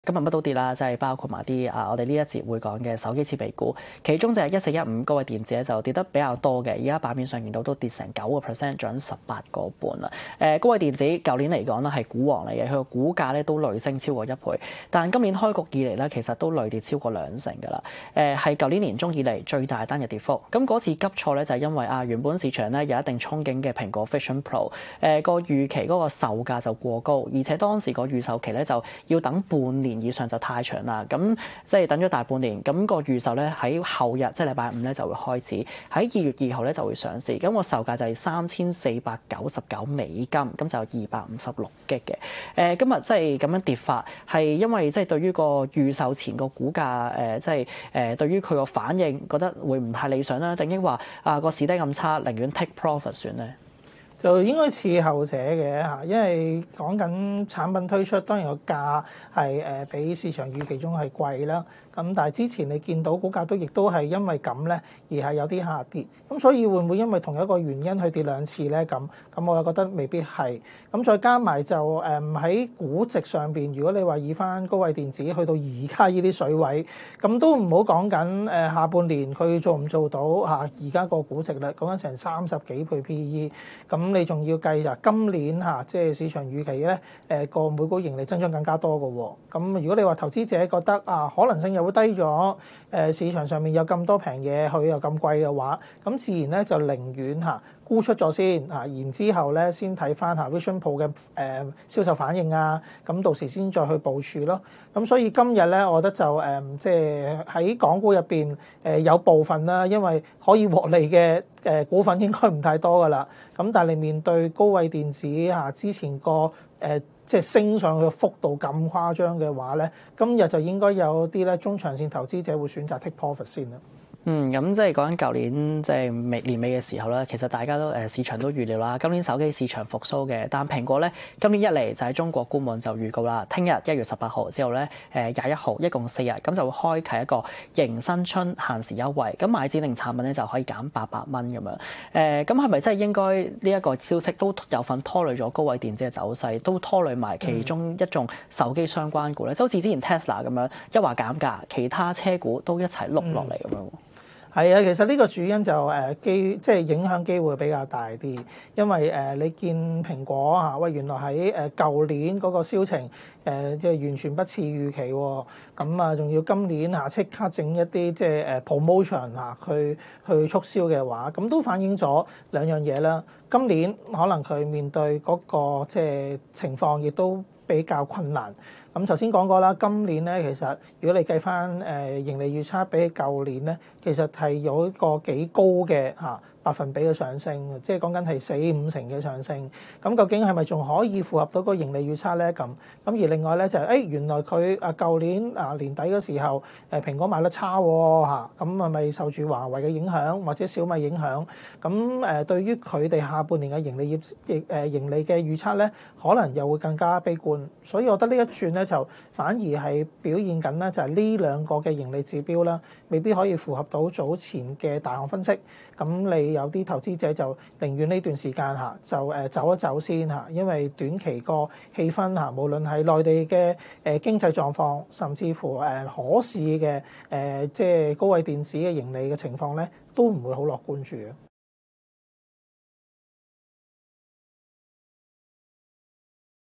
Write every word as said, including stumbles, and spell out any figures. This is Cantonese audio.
今日乜都跌啦，即係包括埋啲啊，我哋呢一節會講嘅手機設備股，其中就係一四一五高偉電子咧就跌得比較多嘅，而家版面上見到都跌成九個 percent，漲十八個半啦。誒，高偉電子舊年嚟講咧係股王嚟嘅，佢個股價咧都累升超過一倍，但今年開局以嚟咧其實都累跌超過兩成㗎啦。誒，係舊年年中以嚟最大單日跌幅。咁嗰次急挫咧就係因為啊原本市場咧有一定憧憬嘅蘋果 Vision Pro， 誒個預期嗰個售價就過高，而且當時個預售期咧就要等半年以上就太長啦，咁即係等咗大半年，咁、那個預售咧喺後日即係禮拜五咧就會開始，喺二月二號咧就會上市，咁、那個售價就係三千四百九十九美金，咁就二百五十六 G 嘅。誒、呃，今日即係咁樣跌法，係因為即係對於個預售前個股價誒，即係誒對於佢個反應覺得會唔太理想啦，定抑話啊個市低咁差，寧願 take profit 算咧？ 就應該似後者嘅嚇，因為講緊產品推出，當然個價係誒比市場預期中係貴啦。咁但係之前你見到股價都亦都係因為咁咧，而係有啲下跌。咁所以會唔會因為同一個原因去跌兩次咧？咁咁我又覺得未必係。咁再加埋就誒喺估值上邊，如果你話以翻高偉電子去到而家呢啲水位，咁都唔好講緊誒下半年佢做唔做到嚇而家個估值啦，講緊成三十幾倍 P E。咁你仲要計啊今年嚇即係市場預期咧誒個每股盈利增長更加多嘅喎。咁如果你話投資者覺得啊可能性有會低咗，誒市場上面有咁多平嘢，佢又咁貴嘅話，咁自然咧就寧願嚇沽出咗先嚇，然之後咧先睇翻下 Vision Pro 嘅誒銷售反應啊，咁到時先再去部署咯。咁所以今日咧，我覺得就誒即係喺港股入邊誒有部分啦，因為可以獲利嘅誒股份應該唔太多噶啦。咁但係你面對高偉電子嚇之前個誒即係升上去嘅幅度咁誇張嘅話咧，今日就應該有啲咧中長線投資者會選擇 take profit 先啦。 嗯，咁即係講緊舊年即係尾年尾嘅時候咧，其實大家都誒市場都預料啦，今年手機市場復甦嘅，但蘋果咧今年一嚟就喺中國官網就預告啦，聽日一月十八號之後咧，誒廿一號一共四日，咁就會開啟一個迎新春限時優惠，咁買指定產品咧就可以減八百蚊咁樣。誒，咁係咪真係應該呢一個消息都有份拖累咗高偉電子嘅走勢，都拖累埋其中一眾手機相關股咧？就好似之前 Tesla 咁樣，一話減價，其他車股都一齊碌落嚟咁樣。嗯係啊，其實呢個主因就誒機即係影響機會比較大啲，因為誒你見蘋果嚇喂，原來喺誒舊年嗰個銷情誒即係完全不似預期喎，咁啊仲要今年嚇即刻整一啲即係誒 promotion 嚇去去促銷嘅話，咁都反映咗兩樣嘢啦。今年可能佢面對嗰個即係情況亦都比較困難。咁頭先講過啦，今年咧其實如果你計翻誒盈利預測比起舊年咧，其實係有一個幾高嘅嚇百分比嘅上升，即係講緊係四五成嘅上升。咁究竟係咪仲可以符合到個盈利預測咧？咁咁而另外咧就係、是、誒、哎、原來佢啊舊年啊年底嗰時候誒蘋果賣得差喎嚇，咁係咪受住華為嘅影響或者小米影響？咁誒對於佢哋下半年嘅盈利業誒盈利嘅預測咧，可能又會更加悲觀。所以我覺得呢一轉咧就反而係表現緊咧就係呢兩個嘅盈利指標啦，未必可以符合到早前嘅大行分析。咁你有啲投資者就寧願呢段時間嚇就誒走一走先嚇，因為短期個氣氛嚇，無論係內地嘅誒經濟狀況，甚至乎誒可視嘅誒即係高偉電子嘅盈利嘅情況咧，都唔會好樂觀住嘅。